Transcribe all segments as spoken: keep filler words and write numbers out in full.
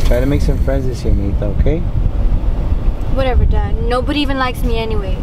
Try to make some friends this year, Nita, okay? Whatever, Dad. Nobody even likes me anyways.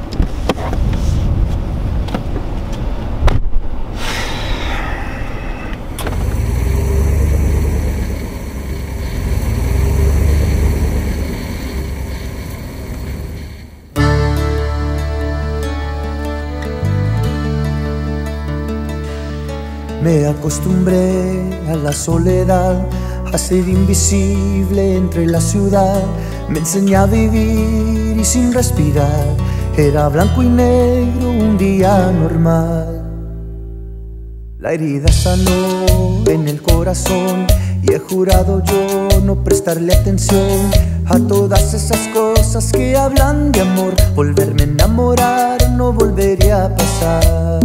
Me acostumbré a la soledad, a ser invisible entre la ciudad. Me enseñé a vivir y sin respirar. Era blanco y negro, un día normal. La herida sanó en el corazón y he jurado yo no prestarle atención a todas esas cosas que hablan de amor. Volverme a enamorar no volvería a pasar.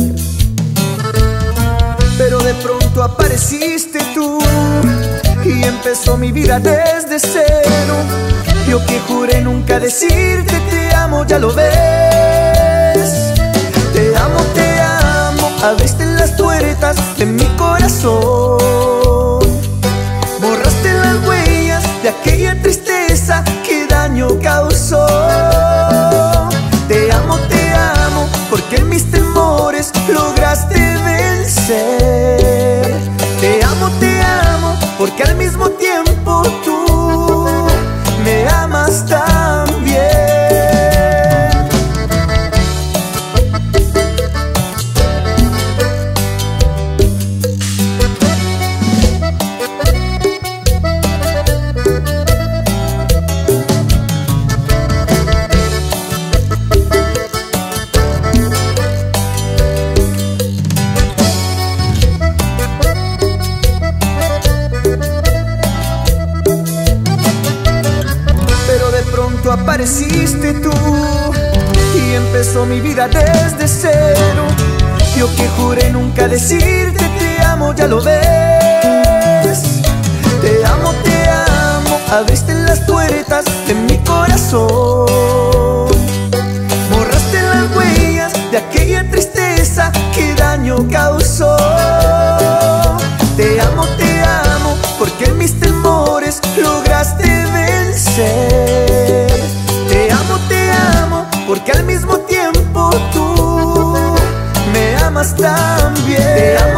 Pero de pronto apareciste tú y empezó mi vida desde cero. Yo que juré nunca decirte te amo, ya lo ves. Te amo, te amo, abriste las puertas de mi corazón. Borraste las huellas de aquella tristeza que daño causó. Te amo, te amo, porque en mis temores lograste vencer. Te amo, te amo, porque al mismo tiempo tú me amas también. Apareciste tú y empezó mi vida desde cero. Yo que juré nunca decirte te amo, ya lo ves. Te amo, te amo, abriste las puertas de mi corazón. Borraste las huellas de aquella tristeza que daño causó. Te amo, te amo, porque en mis temores lograste vencer. Porque al mismo tiempo tú me amas también. Te amo.